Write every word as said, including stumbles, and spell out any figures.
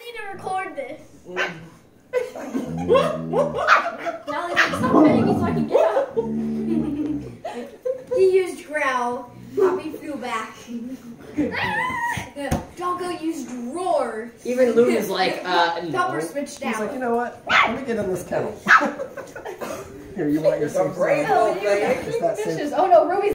me to record this. Now they can stop petting me so I can get up. He used growl. Poppy flew back. Doggo used roar. Even Luna's like, uh, no. Topper switched He's out. like, you know what? Let me get in this kennel. Here, you want your safe Great zone? little thing. Is that safe? Fishes. Oh no, Ruby's